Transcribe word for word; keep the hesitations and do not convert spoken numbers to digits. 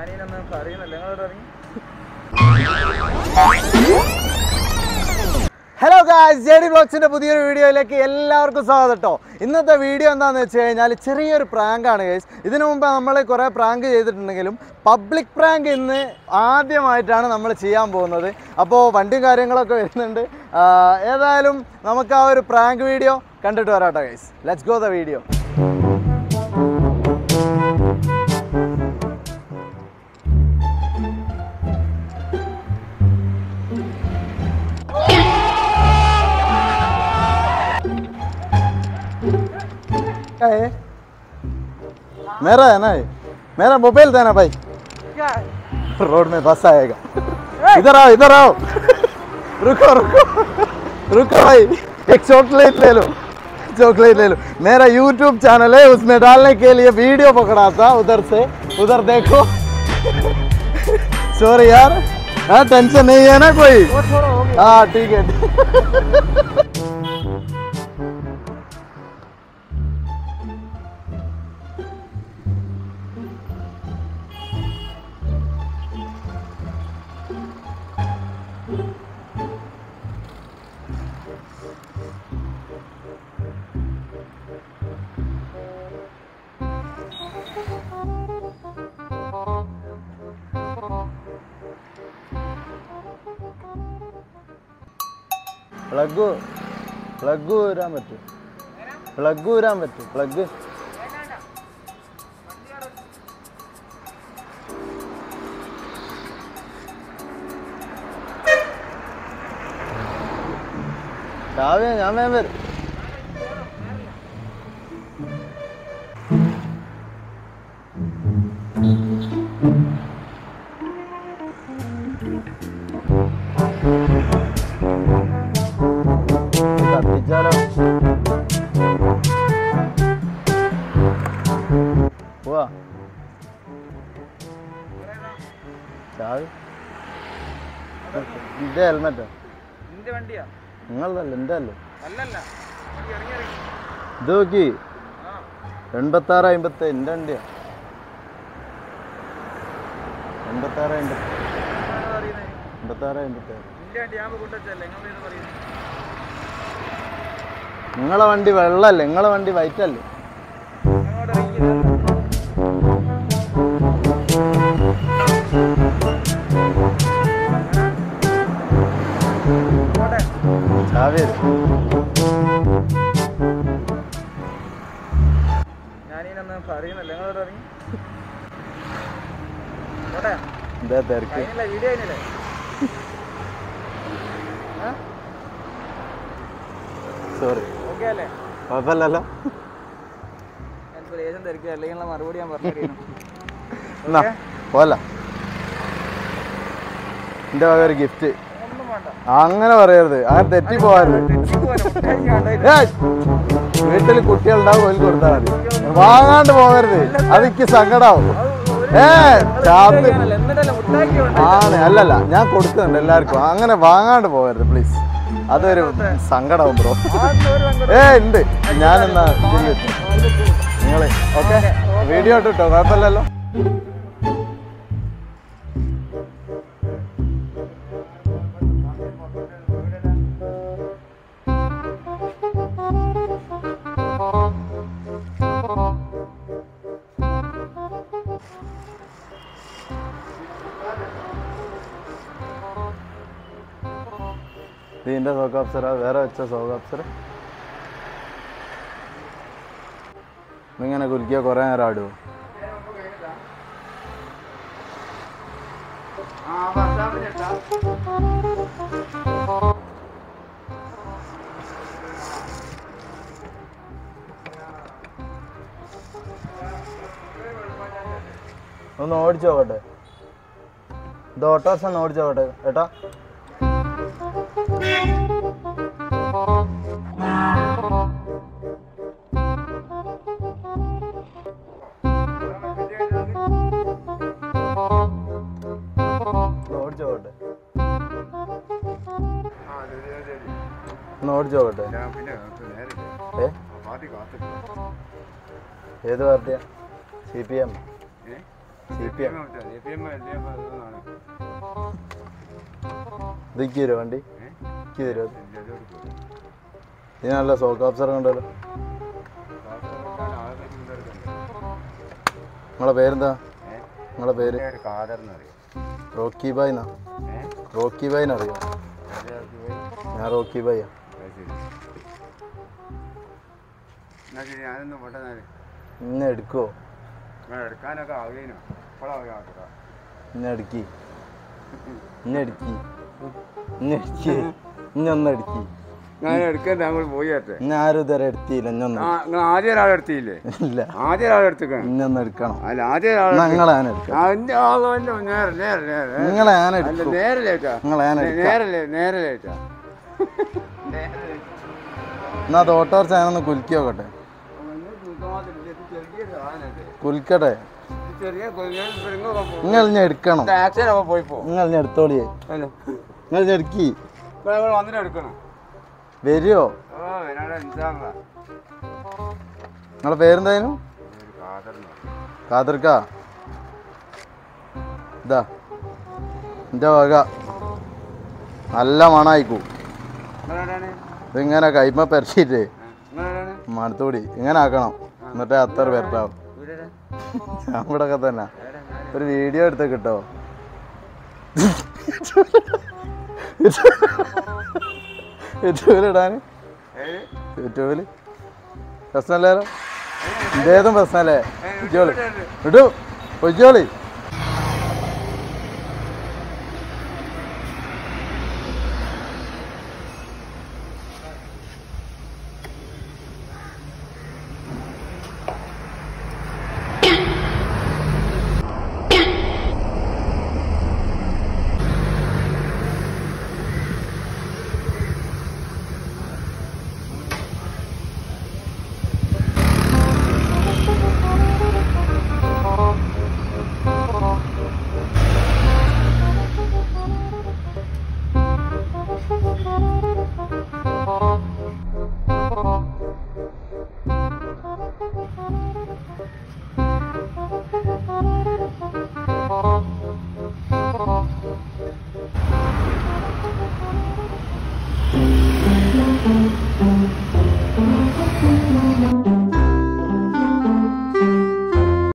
Hello guys, J D വ്ലോഗ്സിന്റെ പുതിയൊരു വീഡിയോയിലേക്ക് എല്ലാവർക്കും സ്വാഗതം കേട്ടോ. ഇന്നത്തെ വീഡിയോ എന്താണെന്ന് വെച്ച് കഴിഞ്ഞാൽ ചെറിയൊരു പ്രാങ്കാണ് ഗൈസ്. ഇതിനു മുമ്പ് നമ്മൾ കുറേ പ്രാങ്ക് ചെയ്തിട്ടുണ്ടെങ്കിലും പബ്ലിക് പ്രാങ്ക് ഇന്ന് ആദ്യമായിട്ടാണ് നമ്മൾ ചെയ്യാൻ പോകുന്നത്. അപ്പോൾ വണ്ടിയും കാര്യങ്ങളൊക്കെ വരുന്നുണ്ട്. ഏതായാലും നമുക്ക് ആ ഒരു പ്രാങ്ക് വീഡിയോ കണ്ടിട്ട് വരാട്ടോ guys. Let's go the video. है मेरा है ना, ये मेरा मोबाइल देना भाई. क्या है? रोड में बस आएगा. इधर आओ इधर आओ. रुको रुको रुको भाई, एक चॉकलेट ले लो, चॉकलेट ले लो. मेरा यूट्यूब चैनल है, उसमें डालने के लिए वीडियो पकड़ा था उधर से. उधर देखो. सॉरी यार, हाँ टेंशन नहीं है ना कोई. हाँ ठीक है. പ്ലഗ് പ്ലഗ് ഊരാൻ പറ്റും, പ്ലഗ് ഊരാൻ പറ്റും. പ്ലഗ് രാവിലെ ഞാൻ വേഗം വരും. പോവാ ചാവി. ഇന്റെ ഹെൽമെറ്റോ? നിങ്ങളതല്ല, എൻ്റെ അല്ലേ. ഇത് നോക്കി, എൺപത്താറ് അമ്പത്തി എൻ്റെ വണ്ടിയാ. എൺപത്താറ് അമ്പത്തി എൺപത്താറ് അമ്പത്തി നിങ്ങളെ വണ്ടി വെള്ളല്ലേ, നിങ്ങളെ വണ്ടി വൈറ്റ് അല്ലേ. ചാവി എന്താ തിരക്ക്? സോറി, കുഴപ്പമില്ലല്ലോ. മറുപടി ഞാൻ പറഞ്ഞു പോല എന്റെ വക ഒരു ഗിഫ്റ്റ്. അങ്ങനെ പറയരുത്, അങ്ങനെ തെറ്റി പോകരുത്. വീട്ടിൽ കുട്ടികളുണ്ടാവും, ഓയിൽ കൊടുത്താൽ മതി. വാങ്ങാണ്ട് പോകരുത്, അതെനിക്ക് സങ്കടാവും. ഏ ചാത്ത് ആണ്, അല്ലല്ല ഞാൻ കൊടുക്കുന്നുണ്ട് എല്ലാവർക്കും. അങ്ങനെ വാങ്ങാണ്ട് പോകരുത് പ്ലീസ്, അതൊരു സങ്കടാവും ബ്രോ. ഏ ഉണ്ട്, ഞാനെന്നാ നിങ്ങള് ഓക്കെ വീഡിയോ ഇട്ടോ, കുഴപ്പമില്ലല്ലോ. ഇതിൻ്റെ സോക്ക് അപ്സര വേറെ വെച്ച സോക്ക് അപ്സര ഇങ്ങനെ കുലുക്കിയ കുറേ നേരം ആടുമോ? ഒന്ന് ഓടിച്ചു നോക്കട്ടെ, ഇത് ഓട്ടോസ് ഒന്ന് ഓടിച്ചു നോക്കട്ടെ ഏട്ടാ. ഓടിച്ചു നോക്കട്ടെ, ഒന്ന് ഓടിച്ചു നോക്കട്ടെ. ഏ ഏത് പാർട്ടിയാ? C P M. C P M ഇതൊക്കെ തരുമോ വണ്ടി ഇക്ക് തരുമോ ഇത് നല്ല സോക്ക് ഓഫീസർ ഉണ്ടല്ലോ. നിങ്ങളെ പേരെന്താ? നിങ്ങളെ പേര് റോക്കി ബായ് എന്നാ? റോക്കി ബായിന് അറിയാം. ഞാൻ റോക്കി ബായാ. ഇന്നെ എടുക്കോ? ഇന്നെ എടുക്കി ഇന്നെ എടുക്കി ഇന്നെ എടുക്കി ഇന്നൊന്ന് എടുക്കി. ഞാൻ എടുക്കാൻ താങ്കൾ പോയിട്ടെ ഞാൻ ആരും ഇതുവരെ എടുത്തില്ല. ഇന്നൊന്ന് ആദ്യം ഒരാൾ എടുത്തില്ലേ? ഇല്ല, ആദ്യം ഒരാൾ എടുത്തേക്കണം. ഇന്നൊന്ന് എടുക്കണം. അല്ല ആദ്യം ഒരാൾ നിങ്ങളെ ഞാൻ എടുക്കാം. നേരെ നേരെ നേരെ നിങ്ങളെ ഞാൻ അല്ല എടുക്കും. നേരെ ലേറ്റാ നിങ്ങളെ ഞാൻ എടുക്കാം. നേരെ നേരെ ലേറ്റാ എന്നാ അത് ഓട്ടോറിച്ച് ഞാനൊന്ന് കുലുക്കി നോക്കട്ടെ. കുലിക്കട്ടെ. നിങ്ങൾ ഞാൻ എടുക്കണം. നിങ്ങൾ ഞാൻ എടുത്തോളിയേ. നിങ്ങൾ ഞാൻ എടുക്കി വന്നിട്ട് എടുക്കണം. വരുമോ? നിങ്ങളെ പേരെന്തായാലും? കാതർക്ക. ഇതാ എൻ്റെ വക നല്ല മണായിക്കൂ. ഇതിങ്ങനെ കൈമ പരച്ചിട്ട് മണത്തോടി ഇങ്ങനെ ആക്കണം. എന്നിട്ട് അത്ര വരട്ടാവും. ഞാൻ ഇവിടെ ഒക്കെ തന്നെ ഒരു വീഡിയോ എടുത്ത് കിട്ടോ? യൂട്യൂബിലിടാൻ യൂട്യൂബിൽ പ്രശ്നമല്ലോ. ഇതേതും പ്രശ്നമല്ലേ? പൊയ്ക്കോളി ഇടൂ പൊയ്ക്കോളി. Thank you.